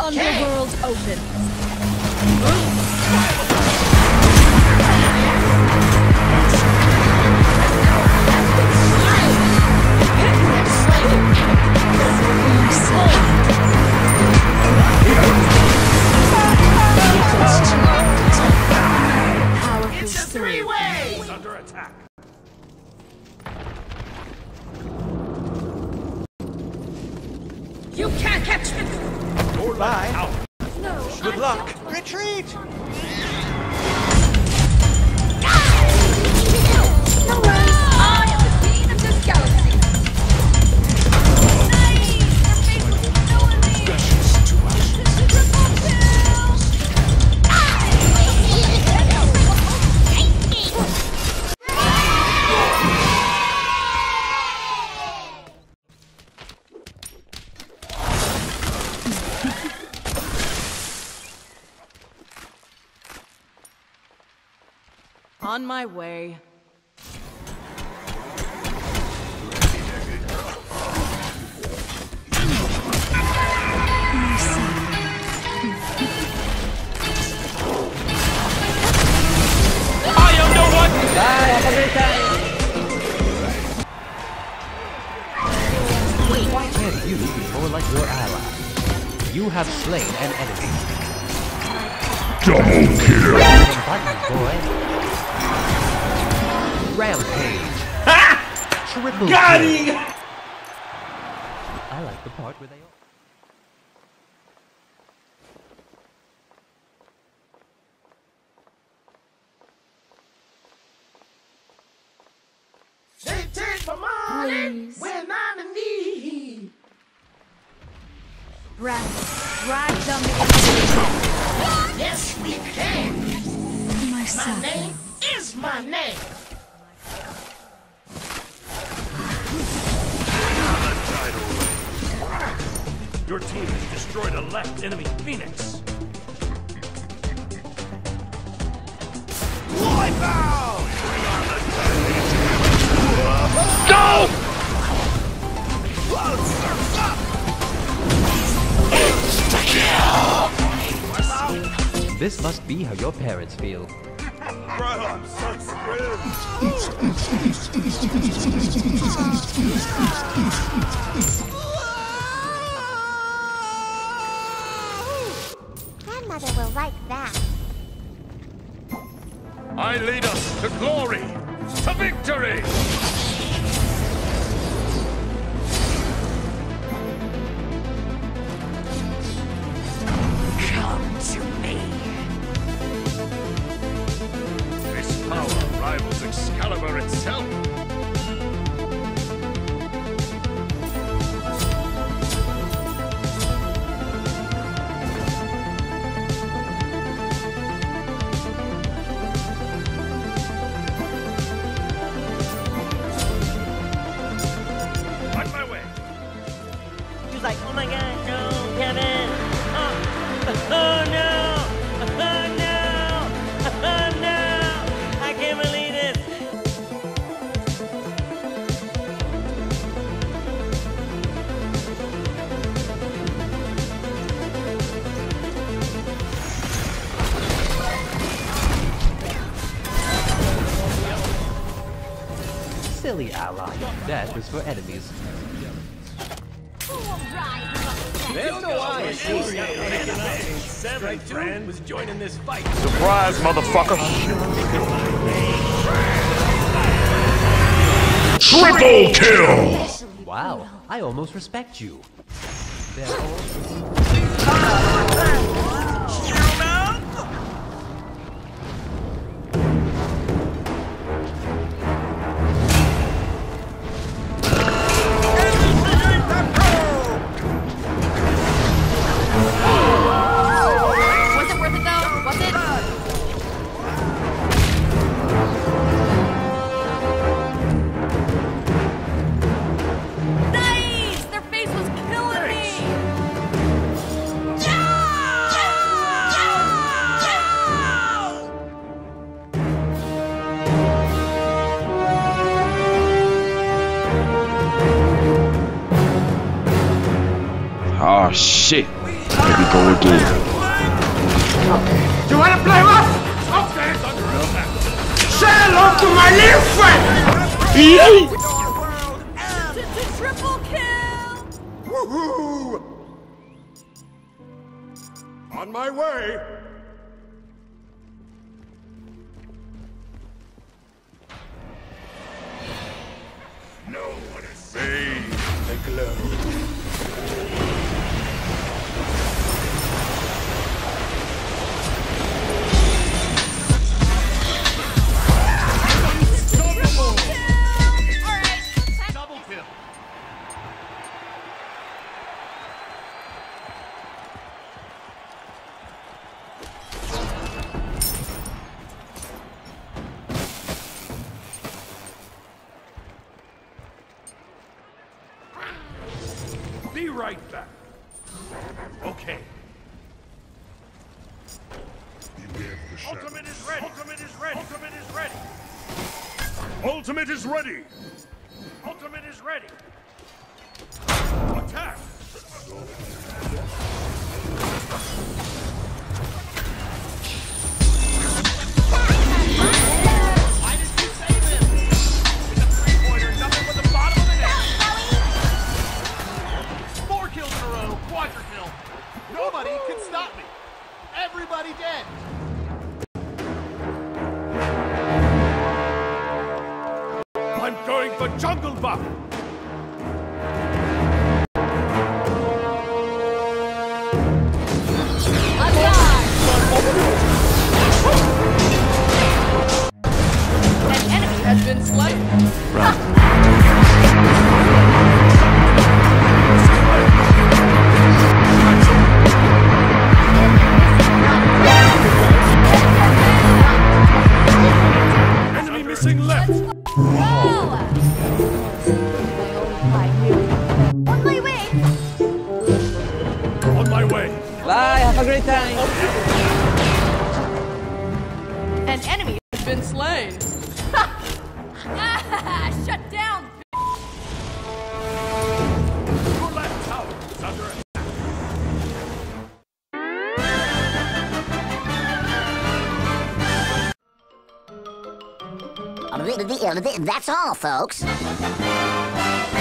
underworld opens. It's a three-way! Under attack. You can't catch me! Bye. No, Good luck. Retreat! No worries. I am the queen of this galaxy. Nice! Your face was killing me! Triple kill! On my way. Why can't you be more like your ally? You have slain an enemy. Double kill! Button, boy. Rampage. Triple Got kill. him! I like the part where they all... They take my money Please. when I'm in need. Drag them Yes, we can. into My myself. name is my name. Your team has destroyed a left enemy Phoenix. Wipe out! Go! This must be how your parents feel. Bro, I'm so screwed. Grandmother will like that. I lead us to glory, to victory! Come to me. This power rivals Excalibur itself. On my way. She was like, oh my god, no, Kevin! Oh, oh no! Oh no! Oh no! I can't believe this! Silly ally. That was for enemies. There's no I. Seven friend was joining this fight. Surprise, motherfucker! Triple kill! Wow, I almost respect you. They're all... Was it worth it though? Was it? Nice! Their face was killing me! Oh shit. Here we go again. You wanna play rough? Okay. Say hello to my little friend! Triple kill! Woohoo! On my way! No one is saved the glow. Be right back. Okay. Ultimate is ready. Ultimate is ready. Ultimate is ready. Ultimate is ready. Ultimate is ready. Attack. Why did you save him? With a three-pointer, nothing but the bottom of the net. 4 kills in a row, quadra kill. Nobody can stop me. Everybody dead. I'm going for jungle buff. An enemy has been slain. Enemy missing left. On my way! On my way. Bye, have a great time. An enemy has been slain. Shut down. Your left tower is under attack. That's all, folks.